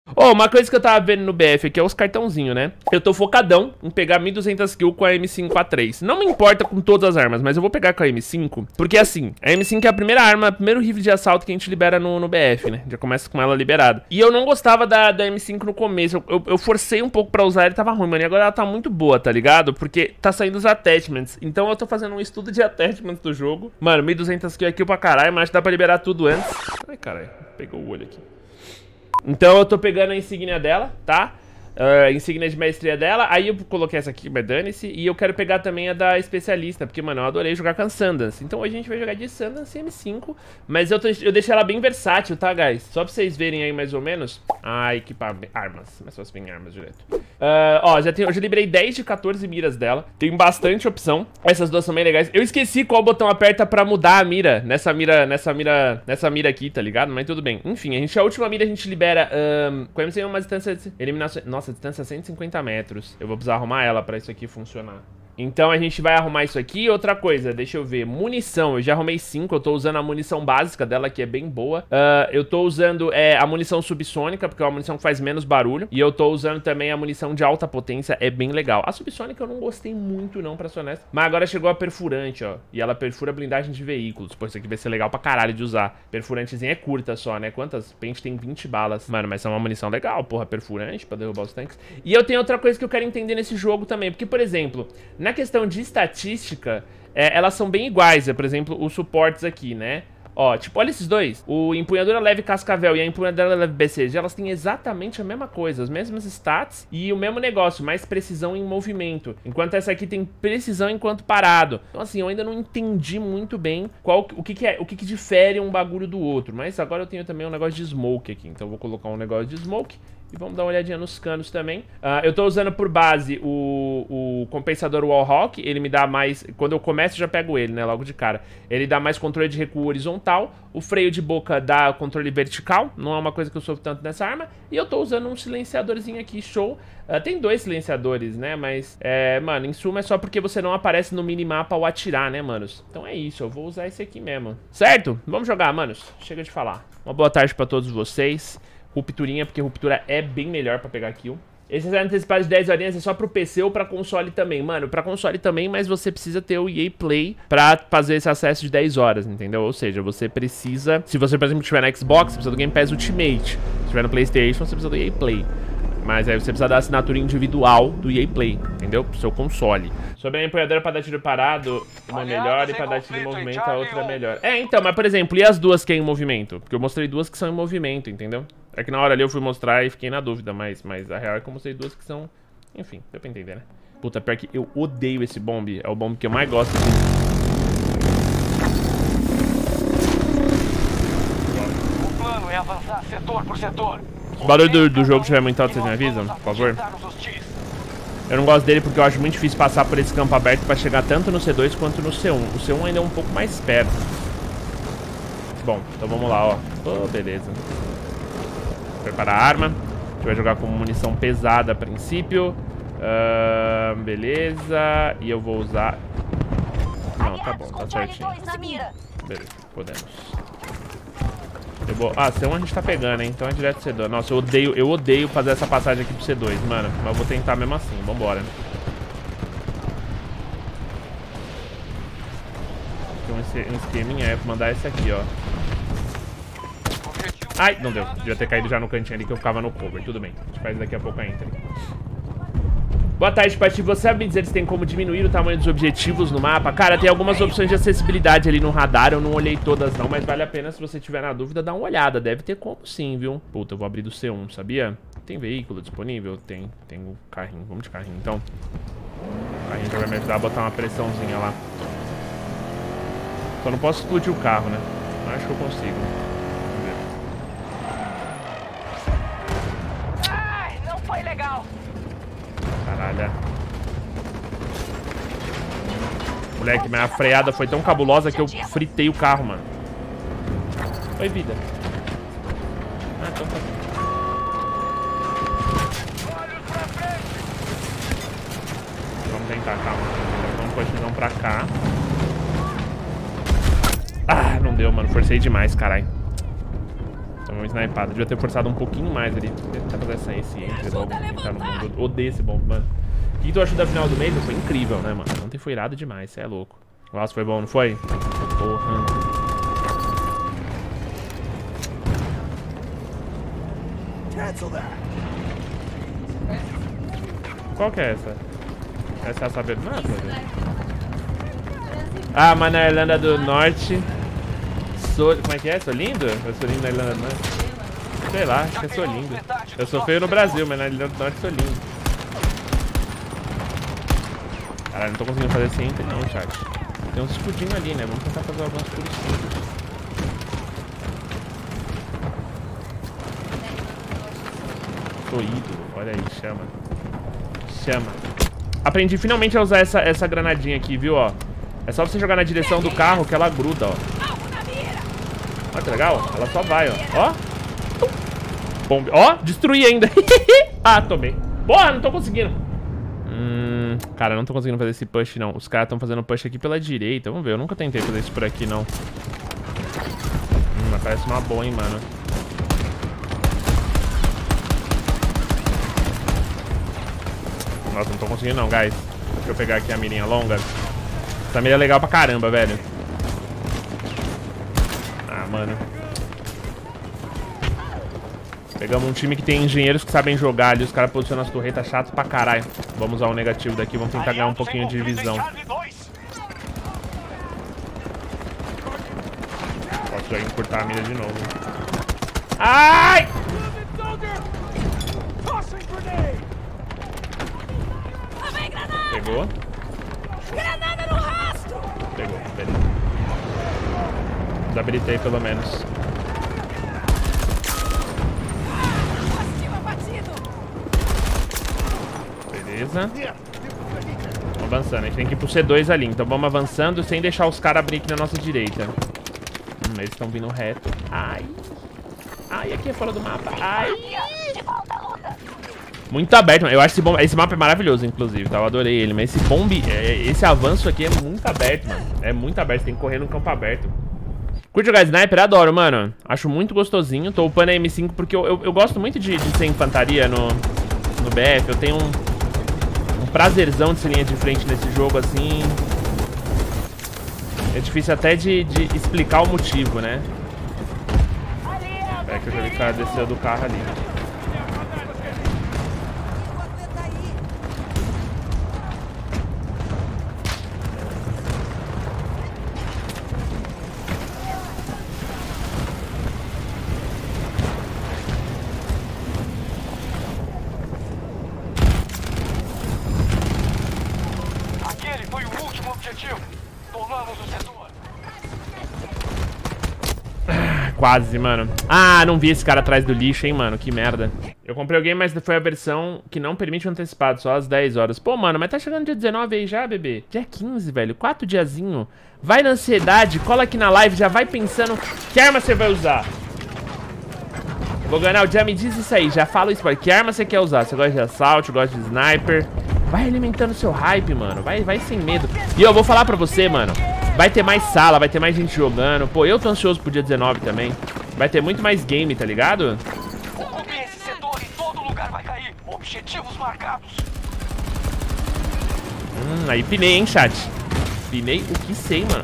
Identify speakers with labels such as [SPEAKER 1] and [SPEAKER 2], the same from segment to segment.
[SPEAKER 1] Ó, uma coisa que eu tava vendo no BF aqui é os cartãozinhos, né? Eu tô focadão em pegar 1200 kills com a M5A3. Não me importa com todas as armas, mas eu vou pegar com a M5, porque assim, a M5 é a primeira arma, o primeiro rifle de assalto que a gente libera no BF, né? Já começa com ela liberada. E eu não gostava da M5 no começo, eu forcei um pouco pra usar, ele tava ruim, mano, e agora ela tá muito boa, tá ligado? Porque tá saindo os attachments, então eu tô fazendo um estudo de attachments do jogo. Mano, 1200 kills é kill pra caralho, mas dá pra liberar tudo antes. Ai, caralho, pegou o olho aqui. Então eu tô pegando a insígnia dela, tá? A insígnia de maestria dela. Aí eu coloquei essa aqui, mas dane-se. E eu quero pegar também a da especialista, porque, mano, eu adorei jogar com a Sundance. Então hoje a gente vai jogar de Sundance M5. Mas eu deixei ela bem versátil, tá, guys? Só pra vocês verem aí mais ou menos. Ah, equipar armas. Mas só se vem armas direto. Ó, eu já liberei 10 de 14 miras dela. Tem bastante opção. Essas duas são bem legais. Eu esqueci qual botão aperta pra mudar a mira. Nessa mira aqui, tá ligado? Mas tudo bem. Enfim, a última mira a gente libera com a MC uma distância de eliminação. Nossa, distância 150 metros. Eu vou precisar arrumar ela pra isso aqui funcionar. Então a gente vai arrumar isso aqui. Outra coisa, deixa eu ver. Munição, eu já arrumei 5. Eu tô usando a munição básica dela, que é bem boa. Eu tô usando a munição subsônica, porque é uma munição que faz menos barulho. E eu tô usando também a munição de alta potência, é bem legal. A subsônica eu não gostei muito não, pra ser honesto. Mas agora chegou a perfurante, ó. E ela perfura blindagem de veículos. Pô, isso aqui vai ser legal pra caralho de usar. Perfurantezinha é curta só, né? Quantas? Pente tem 20 balas. Mano, mas é uma munição legal, porra. Perfurante pra derrubar os tanques. E eu tenho outra coisa que eu quero entender nesse jogo também. Porque, por exemplo, na questão de estatística, elas são bem iguais. Por exemplo, os suportes aqui, né? Ó, tipo, olha esses dois. O empunhadura leve cascavel e a empunhadura leve BCG, elas têm exatamente a mesma coisa, as mesmas stats e o mesmo negócio, mais precisão em movimento. Enquanto essa aqui tem precisão enquanto parado. Então assim, eu ainda não entendi muito bem o que difere um bagulho do outro. Mas agora eu tenho também um negócio de smoke aqui. Então eu vou colocar um negócio de smoke. E vamos dar uma olhadinha nos canos também. Eu tô usando por base o compensador Wallhawk. Ele me dá mais... Quando eu começo, eu já pego ele, né? Logo de cara. Ele dá mais controle de recuo horizontal. O freio de boca dá controle vertical. Não é uma coisa que eu sofro tanto nessa arma. E eu tô usando um silenciadorzinho aqui, show. Tem 2 silenciadores, né? Mas, mano, em suma é só porque você não aparece no minimapa ao atirar, né, manos? Então é isso, eu vou usar esse aqui mesmo. Certo? Vamos jogar, manos. Chega de falar. Uma boa tarde pra todos vocês. Rupturinha, porque ruptura é bem melhor pra pegar kill. Esses antecipados de 10 horinhas é só pro PC ou pra console também. Mano, pra console também, mas você precisa ter o EA Play pra fazer esse acesso de 10 horas, entendeu? Ou seja, você precisa... Se você, por exemplo, estiver na Xbox, você precisa do Game Pass Ultimate. Se estiver no PlayStation, você precisa do EA Play. Mas aí você precisa da assinatura individual do EA Play, entendeu? Pro seu console. Sobre a empunhadora pra dar tiro parado, uma é melhor, e pra dar tiro em movimento a outra é melhor. Então, mas por exemplo, e as duas que é em movimento? Porque eu mostrei duas que são em movimento, entendeu? É que na hora ali eu fui mostrar e fiquei na dúvida, mas a real é que eu mostrei duas que são... Enfim, deu pra entender, né? Puta, pior que eu odeio esse bomb. É o bomb que eu mais gosto de...
[SPEAKER 2] O plano é avançar setor por setor.
[SPEAKER 1] Se o barulho do jogo estiver muito alto, vocês me avisam, por favor? Eu não gosto dele porque eu acho muito difícil passar por esse campo aberto pra chegar tanto no C2 quanto no C1. O C1 ainda é um pouco mais perto. Bom, então vamos lá, ó. Oh, beleza. Preparar a arma. A gente vai jogar com munição pesada a princípio. Beleza. E eu vou usar... Não, tá bom, tá certinho. Beleza, podemos. C1 a gente tá pegando, hein? Então é direto C2. Nossa, eu odeio fazer essa passagem aqui pro C2, mano. Mas eu vou tentar mesmo assim, vambora. Tem um esqueminha, mandar esse aqui, ó. Ai, não deu. Devia ter caído já no cantinho ali que eu ficava no cover. Tudo bem, a gente faz daqui a pouco a enter. Boa tarde, Pati. Você sabe me dizer se tem como diminuir o tamanho dos objetivos no mapa? Cara, tem algumas opções de acessibilidade ali no radar. Eu não olhei todas não, mas vale a pena, se você tiver na dúvida, dar uma olhada. Deve ter como sim, viu? Puta, eu vou abrir do C1, sabia? Tem veículo disponível? Tem o carrinho. Vamos de carrinho, então. O carrinho já vai me ajudar a botar uma pressãozinha lá. Só não posso explodir o carro, né? Acho que eu consigo.
[SPEAKER 2] Ai, não foi legal.
[SPEAKER 1] Caralho. Moleque, minha freada foi tão cabulosa que eu fritei o carro, mano. Oi, vida. Então tá bom. Vamos tentar, calma. Vamos continuar pra cá. Não deu, mano. Forcei demais, caralho. Então Tomei uma snipada. Devia ter forçado um pouquinho mais ali. Tentar fazer esse entre logo. Entrar no mundo. Odeio esse bomb, mano. O que tu achou da final do mês? Foi incrível, né, mano? Ontem foi irado demais, cê é louco. Nossa, foi bom, não foi? Porra. Qual que é essa? Essa é a saber nada, velho. Ah, mas na Irlanda do Norte... Como é que é? Sou lindo? Eu sou lindo na Irlanda do Norte? Sei lá, acho que eu sou lindo. Eu sou feio no Brasil, mas na Irlanda do Norte sou lindo. Caralho, não tô conseguindo fazer esse enter não, chat. Tem uns escudinhos ali, né? Vamos tentar fazer o avanço por escudo. Sou ídolo, olha aí, chama. Chama. Aprendi finalmente a usar essa granadinha aqui, viu, ó. É só você jogar na direção do carro que ela gruda, ó. Olha que legal, ela só vai, ó. Ó. Bomba. Ó, destruí ainda. Ah, tomei. Porra, não tô conseguindo. Cara, não tô conseguindo fazer esse push, não. Os caras estão fazendo push aqui pela direita. Vamos ver, eu nunca tentei fazer isso por aqui, não. Mas parece uma boa, hein, mano. Nossa, não tô conseguindo não, guys. Deixa eu pegar aqui a mirinha longa. Essa mira é legal pra caramba, velho. Ah, mano. Pegamos um time que tem engenheiros que sabem jogar ali. Os caras posicionam as torretas chatas pra caralho. Vamos usar o negativo daqui. Vamos tentar ganhar um pouquinho de visão. Posso aí encurtar a mira de novo. Ai! Pegou.
[SPEAKER 3] Granada no rastro!
[SPEAKER 1] Pegou, beleza. Desabilitei pelo menos. Beleza. Vamos avançando. A gente tem que ir pro C2 ali. Então vamos avançando sem deixar os caras abrir aqui na nossa direita. Eles estão vindo reto. Ai. Ai, aqui é fora do mapa. Ai. Muito aberto, mano. Eu acho esse mapa é maravilhoso, inclusive, tá? Eu adorei ele. Mas esse avanço aqui é muito aberto, mano. É muito aberto, você tem que correr no campo aberto. Curte jogar sniper? Adoro, mano. Acho muito gostosinho. Tô upando a M5 porque eu gosto muito de ser infantaria no BF. Eu tenho um prazerzão de ser linha de frente nesse jogo, assim. É difícil até de explicar o motivo, né? É que eu já vi que o cara desceu do carro ali. Quase, mano. Ah, não vi esse cara atrás do lixo, hein, mano. Que merda. Eu comprei o game, mas foi a versão que não permite o antecipado, só às 10 horas. Pô, mano, mas tá chegando dia 19 aí já, bebê. Dia 15, velho. 4 diazinho. Vai na ansiedade, cola aqui na live, já vai pensando que arma você vai usar. Loganal, já me diz isso aí, já fala isso, que arma você quer usar? Você gosta de assalto, gosta de sniper? Vai alimentando seu hype, mano. Vai sem medo. E eu vou falar pra você, mano. Vai ter mais sala, vai ter mais gente jogando. Pô, eu tô ansioso pro dia 19 também. Vai ter muito mais game, tá ligado?
[SPEAKER 2] Ocupe esse setor e todo lugar vai cair. Objetivos marcados.
[SPEAKER 1] Aí pinei, hein, chat. Pinei o que sei, mano.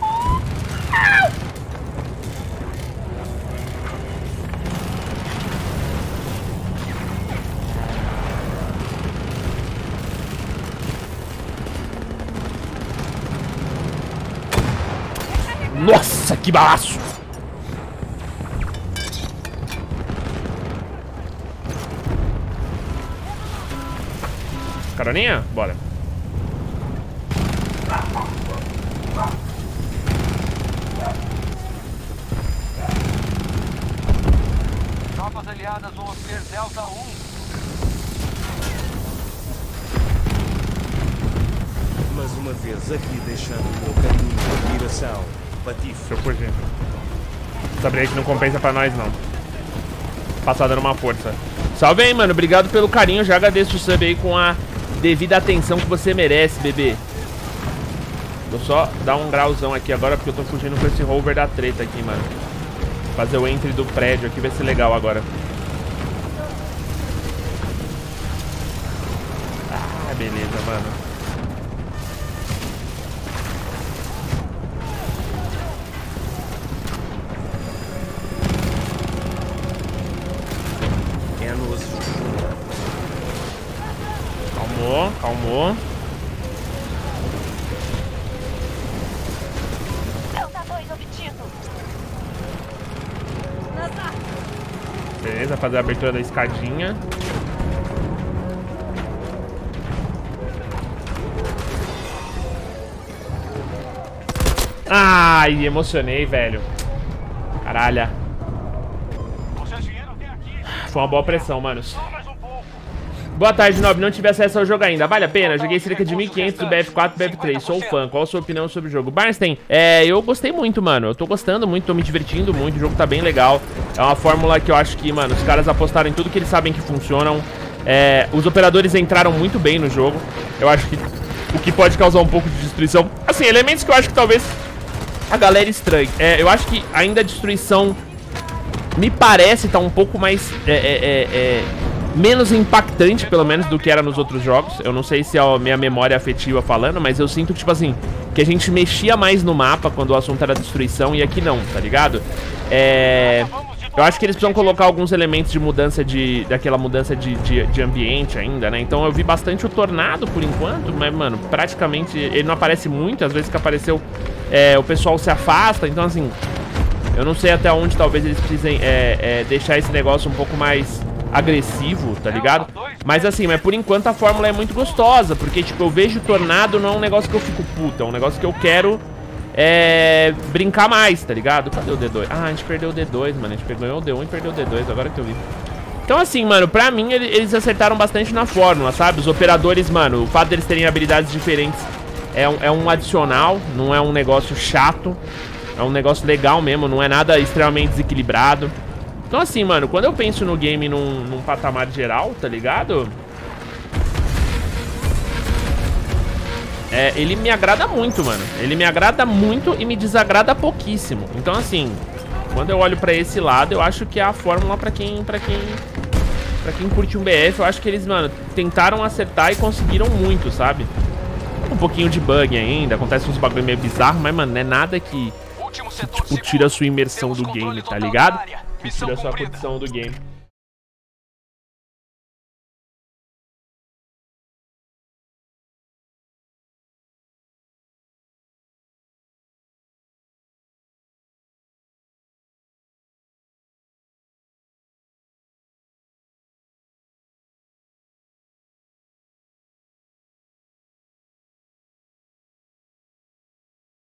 [SPEAKER 1] Nossa, que balaço! Caroninha? Bora.
[SPEAKER 2] Tropas aliadas vão obter Delta 1.
[SPEAKER 4] Mais uma vez aqui deixando o meu caminho de admiração. Patife.
[SPEAKER 1] Deixa eu fugir. Essa break não compensa pra nós, não. Passar dando uma força. Salve aí, mano. Obrigado pelo carinho. Já agradeço o sub aí com a devida atenção que você merece, bebê. Vou só dar um grauzão aqui agora, porque eu tô fugindo com esse rover da treta aqui, mano. Fazer o entry do prédio aqui vai ser legal agora. Ah, beleza, mano. Calmou, calmou.
[SPEAKER 3] Delta 2 obtido. Nazar.
[SPEAKER 1] Beleza, fazer a abertura da escadinha. Ai, emocionei, velho. Caralho.
[SPEAKER 2] Vocês vieram até aqui.
[SPEAKER 1] Foi uma boa pressão, manos.
[SPEAKER 2] Só mais um pouco.
[SPEAKER 1] Boa tarde, Nobre. Não tive acesso ao jogo ainda. Vale a pena? Joguei cerca de 1.500 do BF4 e BF3. Sou fã. Qual a sua opinião sobre o jogo? Barnstein, eu gostei muito, mano. Eu tô gostando muito, tô me divertindo muito. O jogo tá bem legal. É uma fórmula que eu acho que, mano, os caras apostaram em tudo que eles sabem que funcionam. Os operadores entraram muito bem no jogo. Eu acho que o que pode causar um pouco de destruição. Assim, elementos que eu acho que talvez a galera estranhe. Eu acho que ainda a destruição me parece tá um pouco mais... menos impactante, pelo menos, do que era nos outros jogos. Eu não sei se é a minha memória afetiva falando, mas eu sinto, tipo assim, que a gente mexia mais no mapa quando o assunto era destruição e aqui não, tá ligado? Eu acho que eles precisam colocar alguns elementos de mudança daquela mudança de ambiente ainda, né? Então eu vi bastante o Tornado por enquanto, mas, mano, praticamente ele não aparece muito. Às vezes que apareceu, o pessoal se afasta. Então, assim, eu não sei até onde talvez eles precisem deixar esse negócio um pouco mais agressivo, tá ligado? Mas assim, por enquanto a fórmula é muito gostosa, porque, tipo, eu vejo o Tornado, não é um negócio que eu fico puta, é um negócio que eu quero brincar mais, tá ligado? Cadê o D2? Ah, a gente perdeu o D2, mano, a gente ganhou o D1 e perdeu o D2, agora que eu vi. Então assim, mano, pra mim eles acertaram bastante na fórmula, sabe? Os operadores, mano, o fato deles terem habilidades diferentes é um adicional, não é um negócio chato, é um negócio legal mesmo, não é nada extremamente desequilibrado. Então assim, mano, quando eu penso no game num patamar geral, tá ligado? Ele me agrada muito, mano. Ele me agrada muito e me desagrada pouquíssimo. Então assim, quando eu olho pra esse lado, eu acho que é a fórmula pra quem curte um BF. Eu acho que eles, mano, tentaram acertar e conseguiram muito, sabe? Um pouquinho de bug ainda, acontece uns bagulho meio bizarro, mas, mano, não é nada que tipo, tira a sua imersão do game, tá ligado? Que tira a sua condição do game.